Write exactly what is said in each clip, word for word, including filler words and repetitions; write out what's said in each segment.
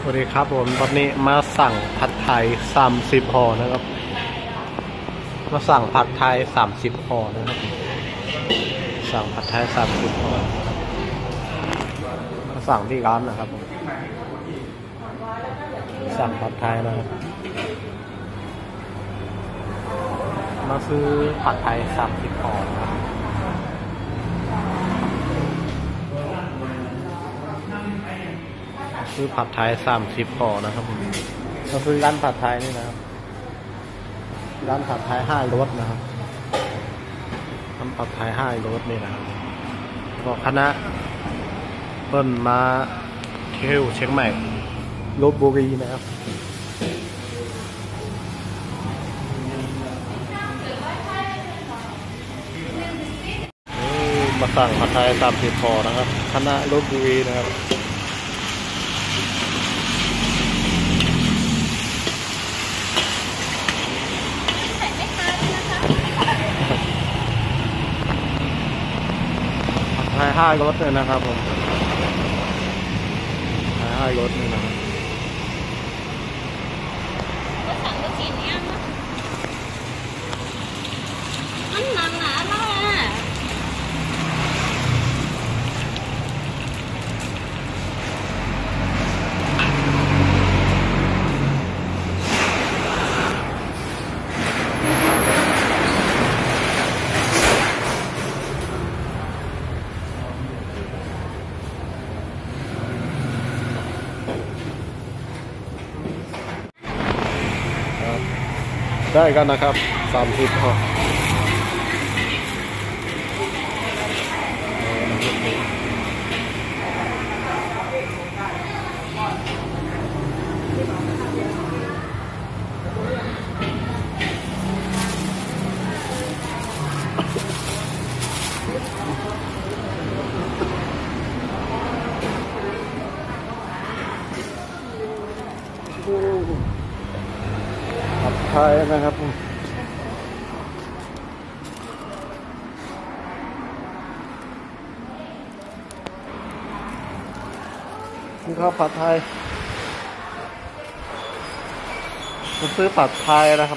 สวัสดีครับผมตอนนี้มาสั่งผัดไทยสามสิบห่อนะครับมาสั่งผัดไทยสามสิบห่อนะครับสั่งผัดไทยสามสิบห่อมาสั่งที่ร้านนะครับสั่งผัดไทยนะครับมาซื้อผัดไทยสามสิบห่อนะครับซื้อผัดไทยสามสิบห่อนะครับผมเราซื้อร้านผัดไทยนี่นะครับร้านผัดไทยห้ารสนะครับร้านผัดไทยห้ารสนี่นะครับบอกคณะเปิ้ลมาเที่ยวเชียงใหม่ลพบุรีนะครับมาสั่งผัดไทยสามสิบห่อนะครับคณะลพบุรีนะครับไทยห้ารถเลยนะครับผมไทยห้ารถเลยนะครับก็สั่งก็กินเนี้ยนะอันนั้นนะอะไรอ่ะได้กันนะครับสามสิบห่อผัดไทยนะครับนี่ครับผัดไทยมาซื้อผัดไทยนะครับ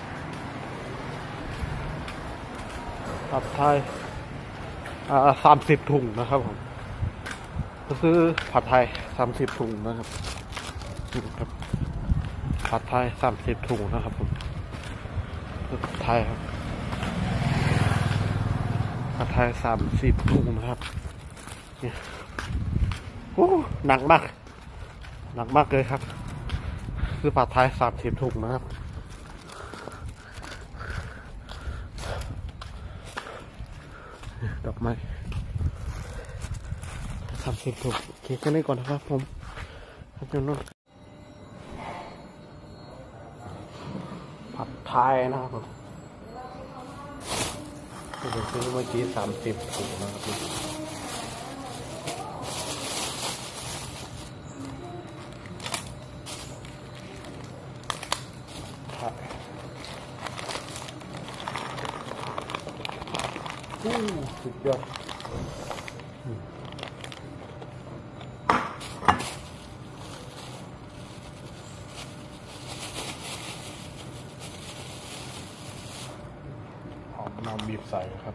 ผัดไทยอ่าสามสิบถุงนะครับผมมาซื้อผัดไทยสามสิบถุงนะครับนี่ครับผัดไทยสามสิบถุงนะครับผมผัดไทยครับผัดไทยสามสิบถุงนะครับเนี่ยโอ้หนักมากหนักมากเลยครับคือผัดไทยสามสิบถุงนะครับดอกไม้สามสิบถุงเก็บกันได้ก่อนนะครับผมครับจนนู้นผัดไทยนะครับผมที่ผมซื้อเมื่อกี้สามสิบถุงนะครับอู้สุดยอดหอมน้ำบีบใส่ครับ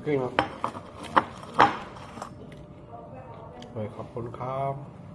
กิ้งครับขอบคุณครับ